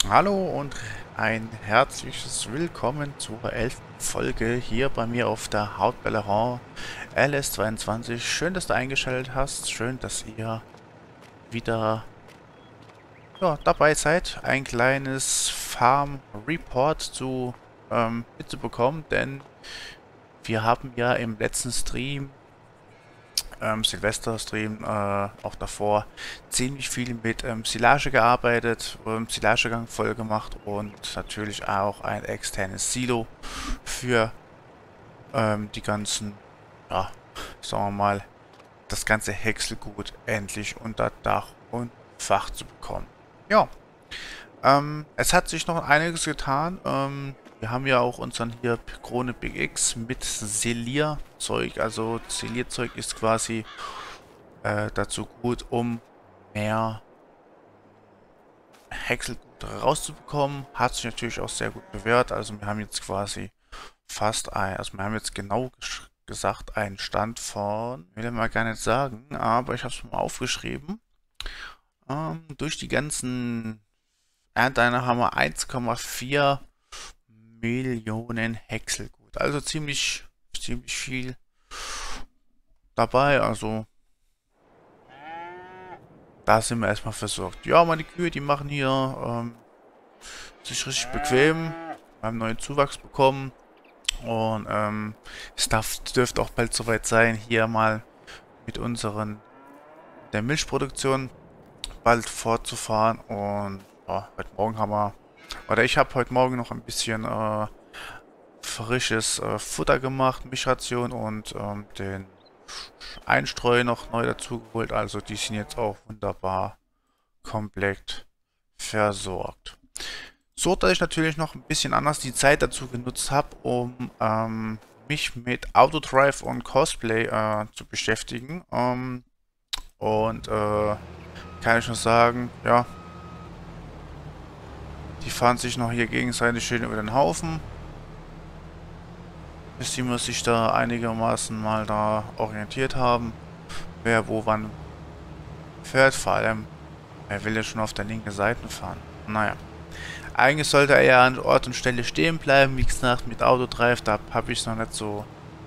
Hallo und ein herzliches Willkommen zur 11. Folge hier bei mir auf der Haute Bellerin LS22. Schön, dass du eingeschaltet hast. Schön, dass ihr wieder dabei seid, ein kleines Farm Report mitzubekommen, denn wir haben ja im letzten Stream Silvester-Stream, auch davor, ziemlich viel mit Silage gearbeitet, Silagegang voll gemacht und natürlich auch ein externes Silo für die ganzen, ja, sagen wir mal, das ganze Häckselgut endlich unter Dach und Fach zu bekommen. Ja, es hat sich noch einiges getan. Wir haben ja auch unseren hier Krone Big X mit Selierzeug. Also Selierzeug ist quasi dazu gut, um mehr Häckselgut rauszubekommen. Hat sich natürlich auch sehr gut bewährt. Also wir haben jetzt quasi also wir haben jetzt genau gesagt einen Stand von, will ich mal gar nicht sagen, aber ich habe es mal aufgeschrieben. Durch die ganzen Ernteeinnahmen haben wir 1,4 Millionen Häckselgut. Also ziemlich viel dabei. Also da sind wir erstmal versorgt. Ja, meine Kühe, die machen hier sich richtig bequem. Wir haben neuen Zuwachs bekommen. Und dürfte auch bald soweit sein, hier mal mit der Milchproduktion bald fortzufahren. Und ja, ich habe heute Morgen noch ein bisschen frisches Futter gemacht, Mischration und den Einstreu noch neu dazu geholt. Also die sind jetzt auch wunderbar komplett versorgt. So, dass ich natürlich noch ein bisschen anders die Zeit dazu genutzt habe, um mich mit Autodrive und Cosplay zu beschäftigen. Kann ich nur sagen, ja, die fahren sich noch hier gegenseitig schön über den Haufen. Bis die muss sich da einigermaßen mal da orientiert haben, wer wo wann fährt. Vor allem, wer will ja schon auf der linken Seite fahren. Naja. Eigentlich sollte er ja an Ort und Stelle stehen bleiben. Wie gesagt, mit Autodrive, da habe ich noch nicht so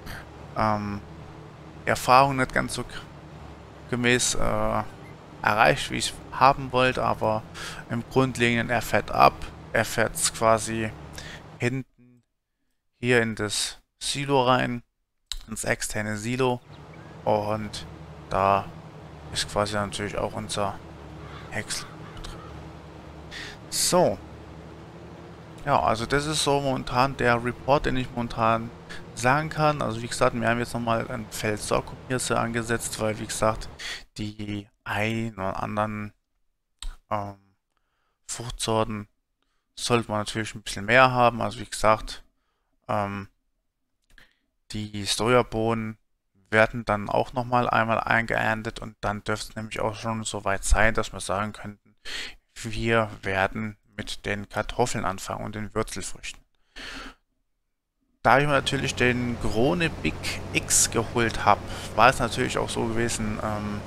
Erfahrung nicht ganz so gemäß erreicht, wie ich es haben wollte. Aber im Grundlegenden, er fährt ab. Er fährt quasi hinten hier in das Silo rein, ins externe Silo. Und da ist quasi natürlich auch unser Häcksel drin. So. Ja, also das ist so momentan der Report, den ich momentan sagen kann. Also wie gesagt, wir haben jetzt nochmal ein Feld Sorghumhirse angesetzt, weil wie gesagt, die ein oder anderen ähm, Fruchtsorten sollte man natürlich ein bisschen mehr haben. Also wie gesagt, ähm, die Sojabohnen werden dann auch nochmal einmal eingeerntet und dann dürfte es nämlich auch schon so weit sein, dass wir sagen könnten, wir werden mit den Kartoffeln anfangen und den Würzelfrüchten. Da ich mir natürlich den Krone Big X geholt habe, war es natürlich auch so gewesen,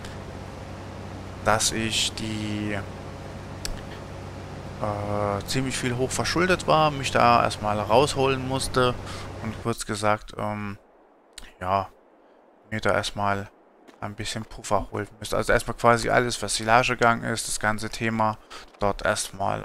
dass ich die ziemlich viel hoch verschuldet war, mich da erstmal rausholen musste und kurz gesagt, ja, mir da erstmal ein bisschen Puffer holen müsste. Also erstmal quasi alles, was Silagegang ist, das ganze Thema dort erstmal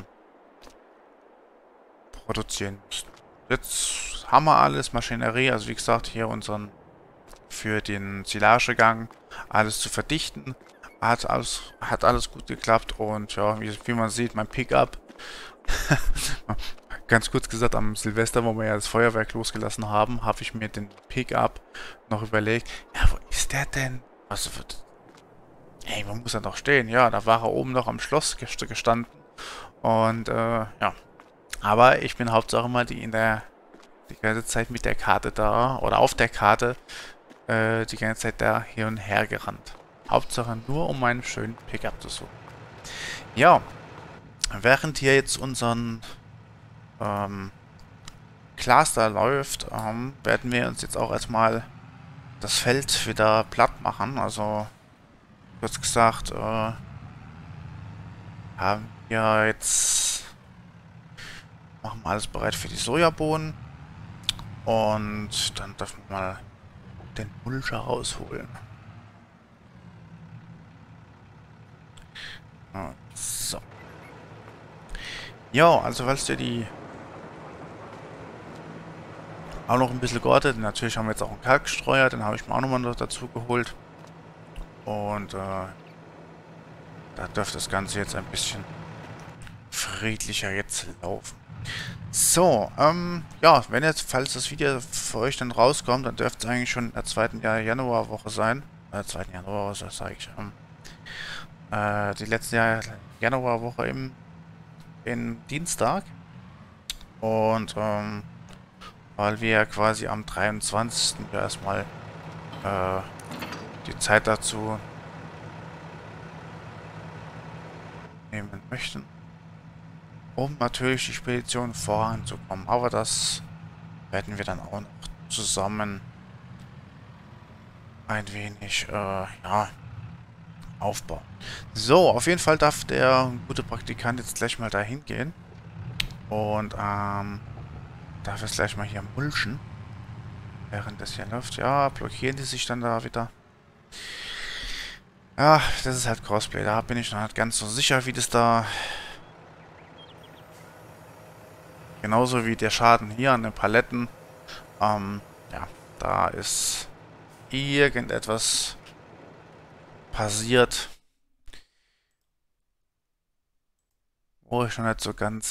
produzieren mussten. Jetzt haben wir alles, Maschinerie, also wie gesagt, hier für den Silagegang alles zu verdichten. Hat alles gut geklappt und ja, wie man sieht, mein Pickup, ganz kurz gesagt, am Silvester, wo wir ja das Feuerwerk losgelassen haben, habe ich mir den Pickup noch überlegt, ja, wo ist der denn? Was wird... Hey, wo muss er doch stehen? Ja, da war er oben noch am Schloss gestanden und ja. Aber ich bin Hauptsache mal die ganze Zeit mit der Karte da oder auf der Karte die ganze Zeit da hin und her gerannt. Hauptsache nur, um meinen schönen Pickup zu suchen. Ja, während hier jetzt unseren Cluster läuft, werden wir uns jetzt auch erstmal das Feld wieder platt machen. Also, kurz gesagt, haben wir jetzt machen wir alles bereit für die Sojabohnen. Und dann dürfen wir mal den Mulcher rausholen. So. Ja, also falls dir die auch noch ein bisschen geordnet. Natürlich haben wir jetzt auch einen Kalkstreuer, den habe ich mir auch nochmal dazu geholt. Und da dürfte das Ganze jetzt ein bisschen friedlicher jetzt laufen. So, ja, wenn jetzt, falls das Video für euch dann rauskommt, dann dürfte es eigentlich schon in der zweiten Januarwoche sein. Zweiten Januarwoche, was sage ich? Die letzte Januarwoche im Dienstag. Und, weil wir ja quasi am 23. erstmal die Zeit dazu nehmen möchten, um natürlich die Spedition voranzukommen. Aber das werden wir dann auch noch zusammen ein wenig, ja, aufbauen. So, auf jeden Fall darf der gute Praktikant jetzt gleich mal dahin gehen und, darf es gleich mal hier mulchen, während das hier läuft. Ja, blockieren die sich dann da wieder. Ja, das ist halt Crossplay. Da bin ich noch nicht ganz so sicher, wie das da... Genauso wie der Schaden hier an den Paletten. Ja, da ist irgendetwas passiert, wo ich noch nicht so ganz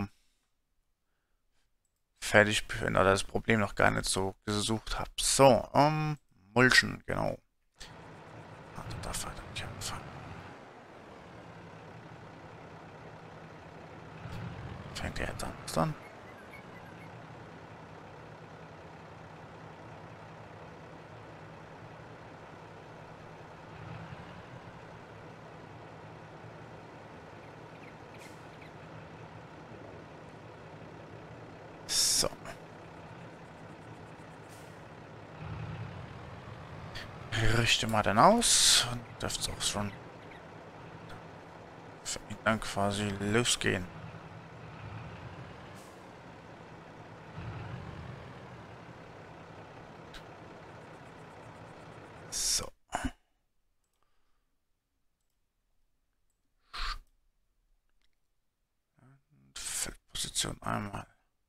fertig bin oder das Problem noch gar nicht so gesucht habe. So, mulchen, genau. Also da weiter nicht anfangen. Fängt er jetzt an? Was dann? So. Richte mal dann aus und dürfte es auch schon für ihn dann quasi losgehen. So. Feldposition einmal.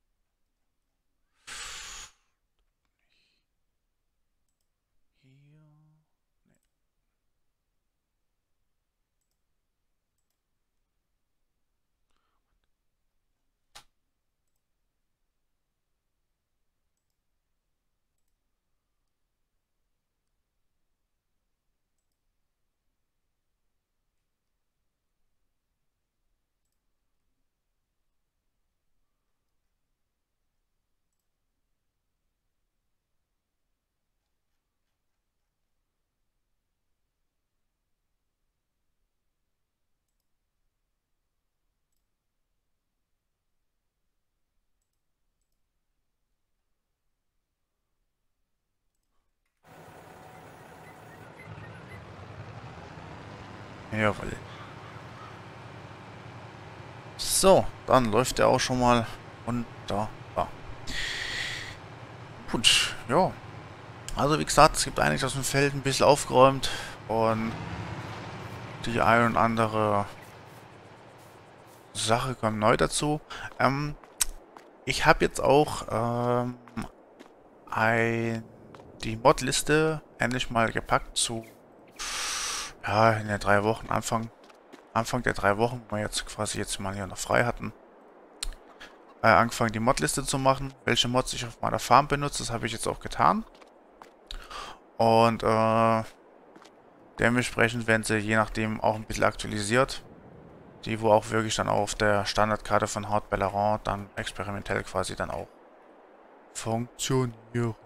Jawohl. So, dann läuft der auch schon mal wunderbar. Gut, ja. Also wie gesagt, es gibt einiges aus dem Feld, ein bisschen aufgeräumt und die ein und andere Sache kommt neu dazu. Ich habe jetzt auch die Modliste endlich mal gepackt zu, ja, in den 3 Wochen, Anfang der 3 Wochen, wo wir jetzt quasi jetzt mal hier noch frei hatten, angefangen die Modliste zu machen, welche Mods ich auf meiner Farm benutze, das habe ich jetzt auch getan. Und dementsprechend werden sie je nachdem auch ein bisschen aktualisiert. Die, wo auch wirklich dann auf der Standardkarte von Hard Bellerin dann experimentell quasi dann auch funktionieren.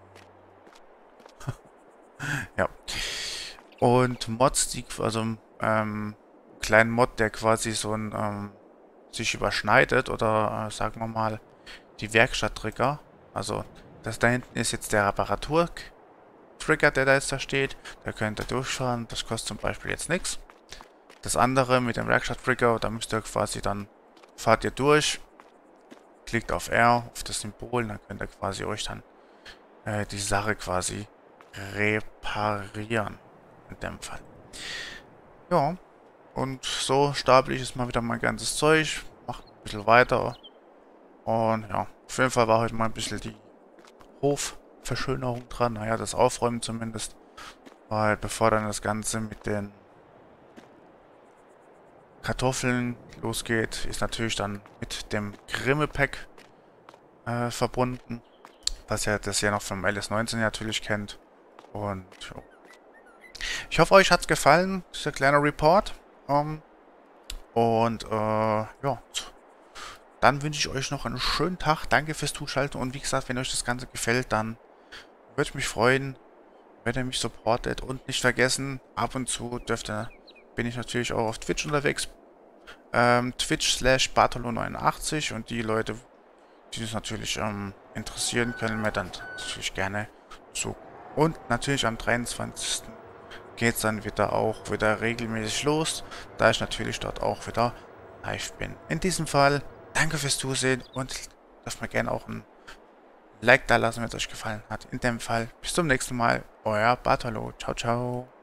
Ja. Und Mods, die, also kleinen Mod, der quasi so ein sich überschneidet oder sagen wir mal die Werkstatt-Trigger. Also das da hinten ist jetzt der Reparatur-Trigger, der da jetzt da steht. Da könnt ihr durchfahren. Das kostet zum Beispiel jetzt nichts. Das andere mit dem Werkstatt-Trigger, da müsst ihr quasi dann, fahrt ihr durch, klickt auf R, auf das Symbol, dann könnt ihr quasi euch dann die Sache quasi reparieren. In dem Fall. Ja, und so stapel ich jetzt mal wieder mein ganzes Zeug, mache ein bisschen weiter. Und ja, auf jeden Fall war heute mal ein bisschen die Hofverschönerung dran. Naja, das Aufräumen zumindest. Weil bevor dann das Ganze mit den Kartoffeln losgeht, ist natürlich dann mit dem Grimme-Pack verbunden. Was ihr das ja noch vom LS19 natürlich kennt. Und jo. Ich hoffe, euch hat es gefallen, dieser kleine Report. Ja, dann wünsche ich euch noch einen schönen Tag. Danke fürs Zuschalten. Und wie gesagt, wenn euch das Ganze gefällt, dann würde ich mich freuen, wenn ihr mich supportet. Und nicht vergessen, ab und zu bin ich natürlich auch auf Twitch unterwegs. Twitch/Bartolo89 und die Leute, die das natürlich interessieren, können mir dann natürlich gerne zu. Und natürlich am 23. geht es dann wieder regelmäßig los, da ich natürlich dort auch wieder live bin. In diesem Fall, danke fürs Zusehen und lasst mir gerne auch ein Like da lassen, wenn es euch gefallen hat. In dem Fall, bis zum nächsten Mal, euer Bartolo. Ciao, ciao.